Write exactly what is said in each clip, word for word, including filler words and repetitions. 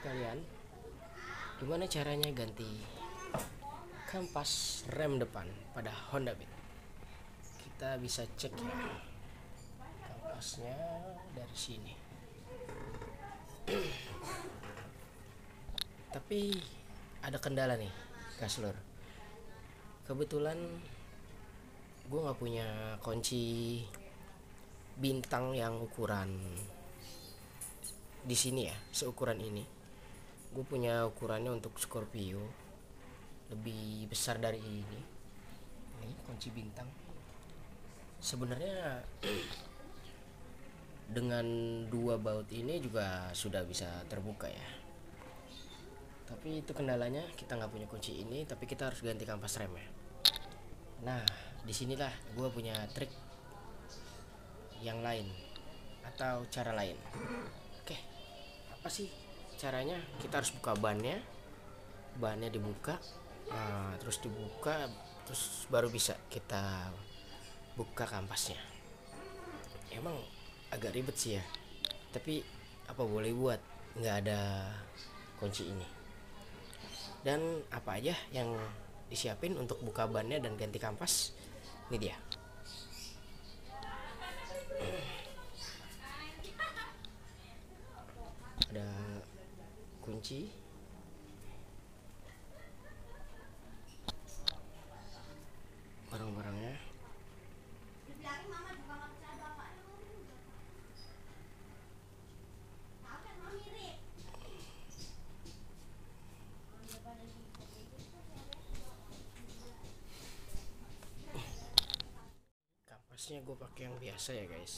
sekalian, gimana caranya ganti kampas rem depan pada Honda Beat? Kita bisa cek ya kampasnya dari sini. Tapi ada kendala nih, Gaslor. Kebetulan gue nggak punya kunci bintang yang ukuran di sini ya, seukuran ini. Gue punya ukurannya untuk Scorpio lebih besar dari ini. Ini kunci bintang. Sebenarnya dengan dua baut ini juga sudah bisa terbuka ya. Tapi itu kendalanya, kita nggak punya kunci ini, tapi kita harus ganti kampas rem ya. Nah, disinilah gue punya trik yang lain atau cara lain. Oke, apa sih caranya? Kita harus buka bannya, bannya dibuka, nah, terus dibuka, terus baru bisa kita buka kampasnya. Emang agak ribet sih ya, tapi apa boleh buat, nggak ada kunci ini. Dan apa aja yang disiapin untuk buka bannya dan ganti kampas? Ini dia. Ada kunci, barang-barangnya. Kampasnya gue pakai yang biasa ya guys.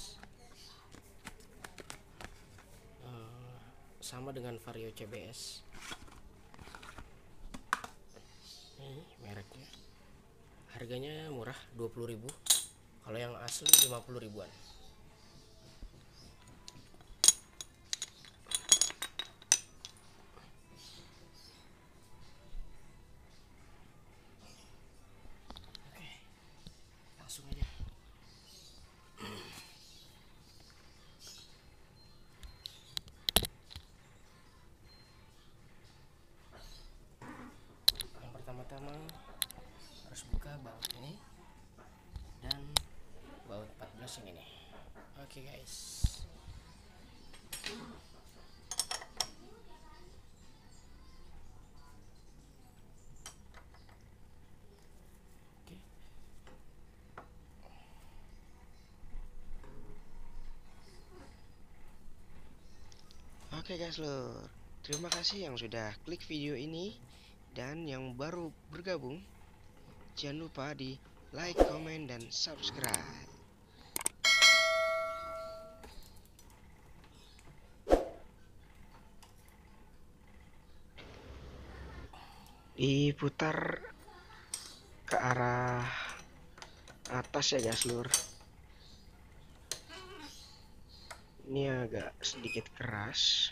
Eh, sama dengan Vario C B S. Ini mereknya. Harganya murah, dua puluh ribu. Kalau yang asli lima puluh ribuan. Oke, langsung aja. Yang pertama-tama harus buka baut ini dan baut empat belas yang ini. Oke guys. Oke. Oke guys lor, terima kasih yang sudah klik video ini, dan yang baru bergabung jangan lupa di like, comment, dan subscribe. Diputar ke arah atas ya guys lur. Ini agak sedikit keras,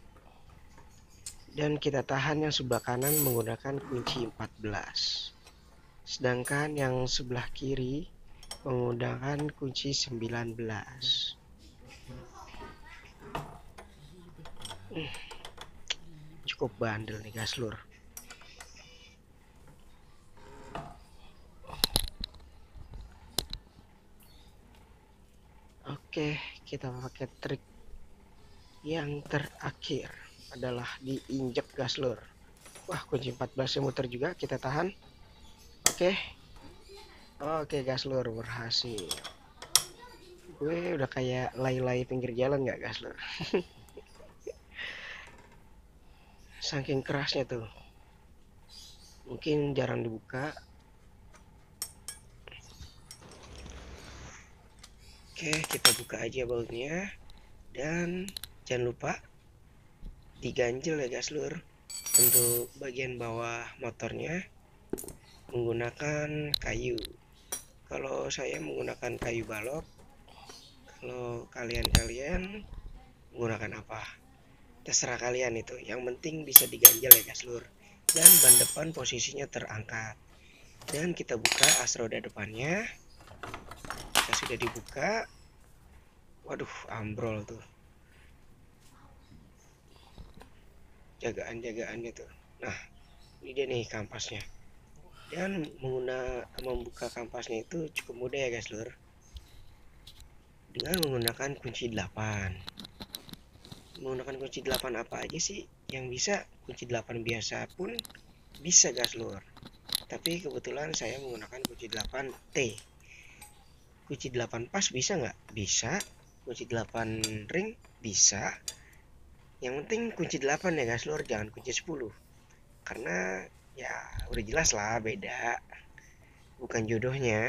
dan kita tahan yang sebelah kanan menggunakan kunci empat belas, sedangkan yang sebelah kiri menggunakan kunci sembilan belas. hmm, Cukup bandel nih guys lur. Oke, kita pakai trik yang terakhir adalah diinjek gas lur. Wah, kunci empat belas yang muter juga, kita tahan. Oke. Oke gas lur, berhasil. Gue udah kayak lay-lay pinggir jalan gak gas lur? Saking kerasnya tuh. Mungkin jarang dibuka. Oke, kita buka aja bautnya. Dan jangan lupa diganjel ya gas lur. Untuk bagian bawah motornya menggunakan kayu. Kalau saya menggunakan kayu balok. Kalau kalian-kalian menggunakan apa? Terserah kalian itu. Yang penting bisa diganjel ya gas lur. Dan ban depan posisinya terangkat. Dan kita buka as roda depannya. Kita sudah dibuka. Waduh, ambrol tuh. jagaan-jagaannya tuh. Nah, ini dia nih kampasnya. Dan menggunakan membuka kampasnya itu cukup mudah ya guys lur. Dengan menggunakan kunci delapan. Menggunakan kunci delapan apa aja sih yang bisa? Kunci delapan biasa pun bisa guys lur. Tapi kebetulan saya menggunakan kunci delapan T. Kunci delapan pas bisa nggak? Bisa. Kunci delapan ring bisa. Yang penting kunci delapan ya guys lur, jangan kunci sepuluh. Karena ya udah jelas lah beda. Bukan jodohnya.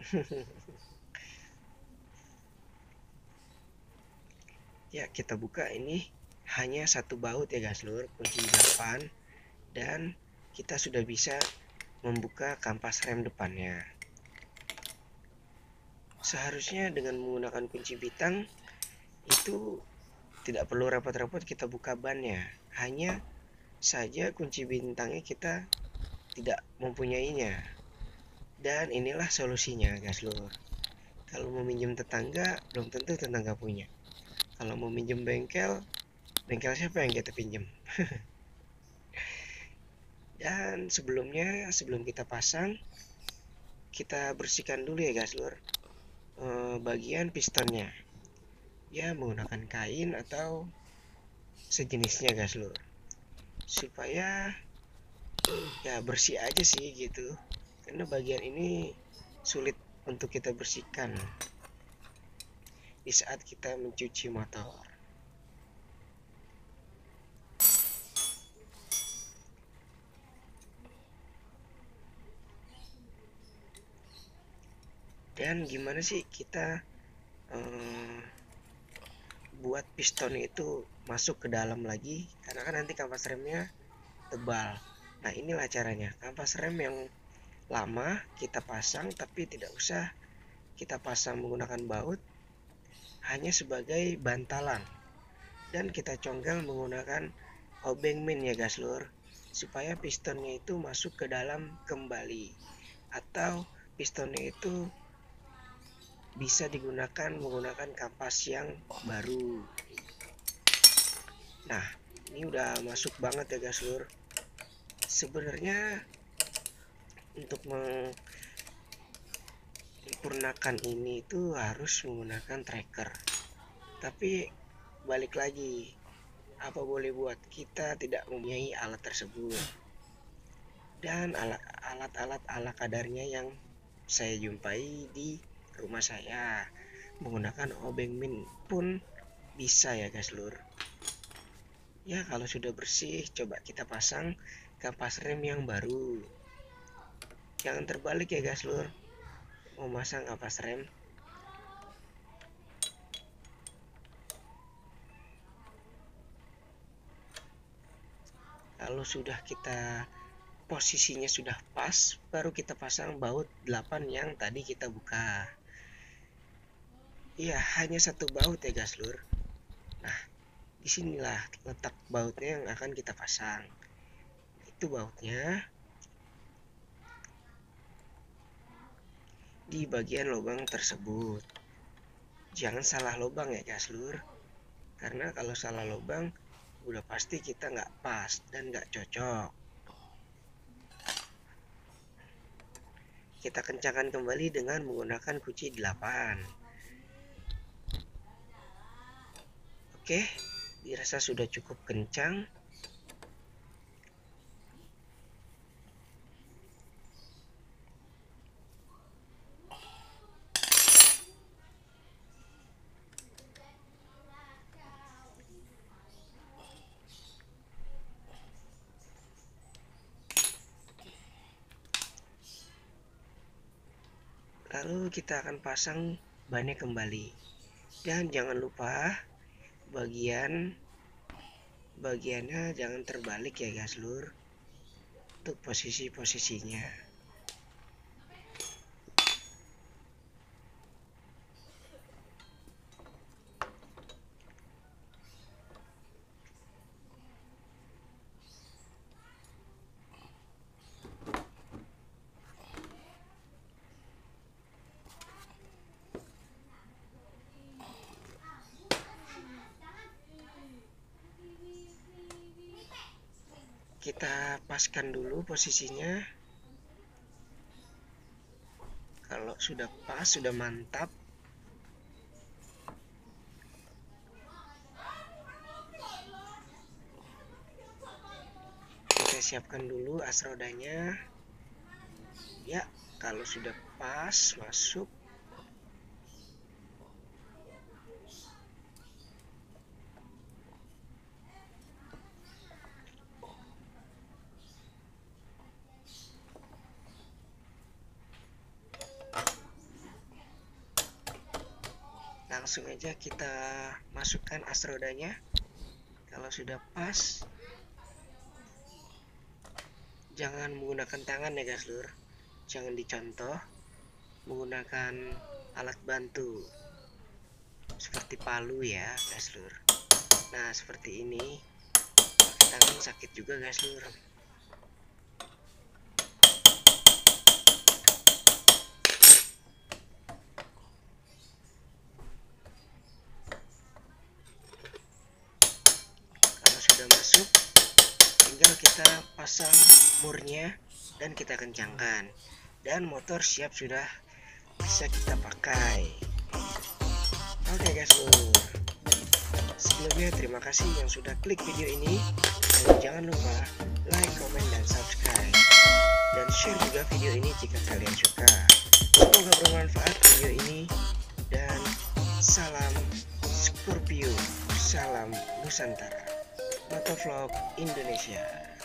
Ya, kita buka ini hanya satu baut ya guys lur, kunci delapan, dan kita sudah bisa membuka kampas rem depannya. Seharusnya dengan menggunakan kunci bitang itu tidak perlu repot-repot kita buka bannya. Hanya saja kunci bintangnya kita tidak mempunyainya. Dan inilah solusinya guys lur. Kalau mau minjem tetangga, belum tentu tetangga punya. Kalau mau minjem bengkel, bengkel siapa yang kita pinjem? Dan sebelumnya, sebelum kita pasang, kita bersihkan dulu ya guys lur, eh, bagian pistonnya. Ya menggunakan kain atau sejenisnya guys lur. Supaya ya bersih aja sih gitu. Karena bagian ini sulit untuk kita bersihkan di saat kita mencuci motor. Dan gimana sih kita eh, buat piston itu masuk ke dalam lagi, karena kan nanti kampas remnya tebal. Nah inilah caranya. Kampas rem yang lama kita pasang, tapi tidak usah kita pasang menggunakan baut, hanya sebagai bantalan. Dan kita congkel menggunakan obeng min ya guys lur, supaya pistonnya itu masuk ke dalam kembali, atau pistonnya itu bisa digunakan menggunakan kampas yang baru. Nah ini udah masuk banget ya guys lur. Sebenarnya untuk menyempurnakan ini itu harus menggunakan tracker, tapi balik lagi, apa boleh buat, kita tidak mempunyai alat tersebut. Dan alat-alat ala kadarnya yang saya jumpai di rumah saya menggunakan obeng min pun bisa ya guys lur. Ya kalau sudah bersih, coba kita pasang kampas rem yang baru. Jangan terbalik ya guys lur, mau masang kampas rem. Kalau sudah kita posisinya sudah pas, baru kita pasang baut delapan yang tadi kita buka. Iya, hanya satu baut ya guys lur. Nah, disinilah letak bautnya yang akan kita pasang. Itu bautnya di bagian lubang tersebut. Jangan salah lubang ya guys lur. Karena kalau salah lubang, udah pasti kita nggak pas dan nggak cocok. Kita kencangkan kembali dengan menggunakan kunci delapan. Oke, dirasa sudah cukup kencang. Lalu kita akan pasang bannya kembali. Dan jangan lupa bagian bagiannya jangan terbalik ya guys lur, untuk posisi-posisinya. kita paskan dulu posisinya. Kalau sudah pas, sudah mantap, kita siapkan dulu as rodanya. Ya, kalau sudah pas masuk, langsung aja kita masukkan as rodanya. Kalau sudah pas, jangan menggunakan tangan ya guys lur, jangan dicontoh, menggunakan alat bantu seperti palu ya guys lur. Nah seperti ini, pakai tangan sakit juga guys lur. Sudah masuk, tinggal kita pasang murnya dan kita kencangkan, dan motor siap sudah bisa kita pakai. Oke guys lur, sebelumnya terima kasih yang sudah klik video ini, dan jangan lupa like, comment, dan subscribe, dan share juga video ini jika kalian suka. Semoga bermanfaat video ini, dan salam Scorpio, salam Nusantara, Motovlog Indonesia.